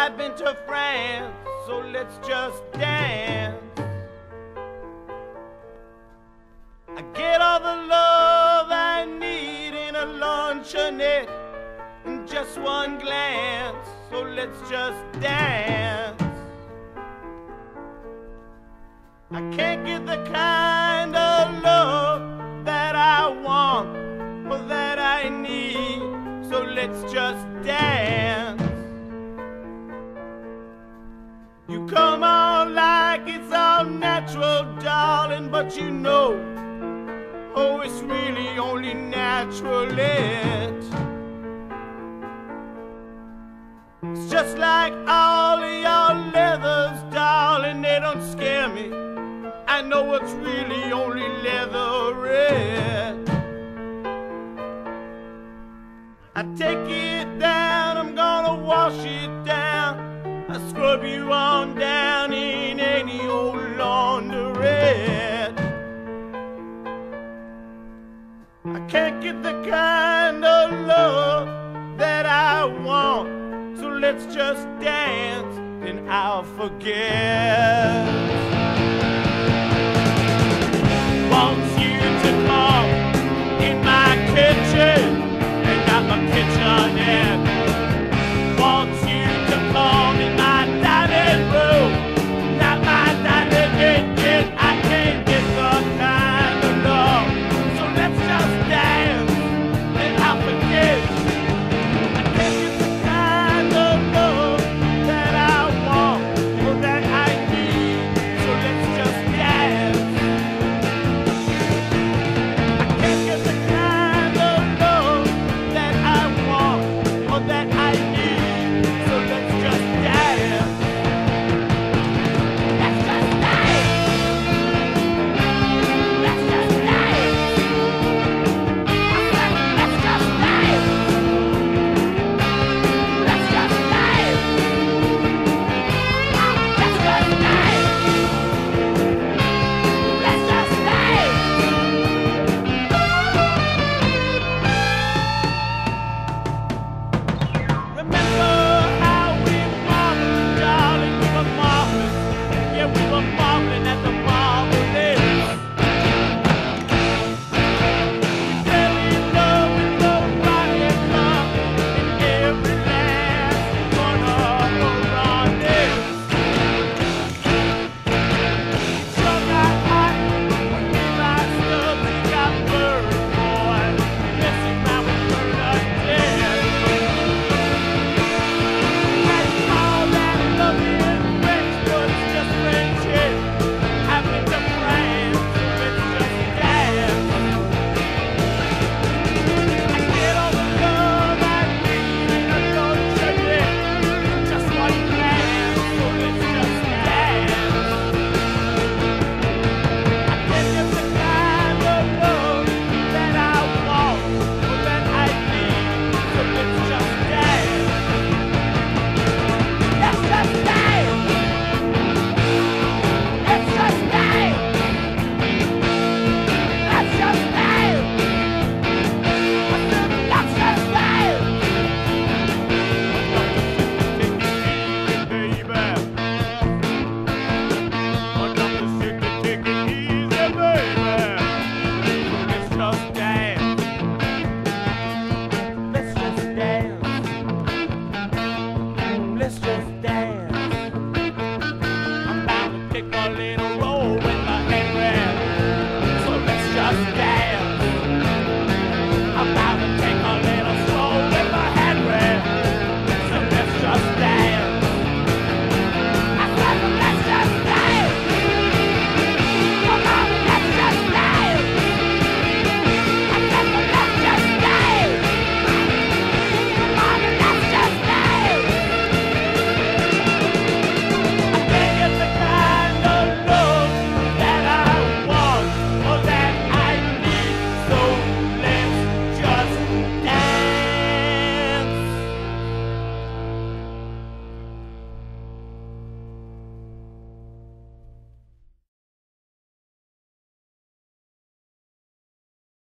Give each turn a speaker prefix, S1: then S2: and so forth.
S1: I've been to France, so let's just dance. I get all the love I need in a luncheonette in just one glance, so let's just dance. I can't get the kind of love that I want or that I need, so let's just dance. You come on like it's all natural, darling, but you know, oh, it's really only natural. It's just like all of your leathers, darling, they don't scare me. I know it's really only leatherette. I take it down, I'm gonna wash it down. I scrub you on down in any old laundrette. I can't get the kind of love that I want, so let's just dance, then I'll forget. Wants you to come in my kitchen and not my kitchenette. Wants you to come in my dining room, not my dining room. I can't get the kind of love, so let's just dance and I'll forget. I can't get the kind of love that I want or that I need, so let's just dance. I can't get the kind of love that I want or that I need, so let's just dance. Let's just dance. Let's just dance. I said, let's just dance. Let's just dance. Let's just dance. Let's just dance. Remember how we marveled, darling, we were marvelous. Yeah, we were marveling at the marvelous. Fell in love with the body club in every last corner around this. Sure got hot when we rised up, we got burned, boy. Messing around with Bernadette. That's all that love in French, but it's just friendship. I've been to France, so let's just dance. I get all the love I need in a luncheonette, just one glance, so let's just dance. I can't get the kind of love that I want or that I need, so let's just dance. Let's just dance. Let's just dance. Let's just dance. I said, let's just dance. Baby, I'd love to sit and take it easy, baby. So let's just dance. Let's just dance. Let's just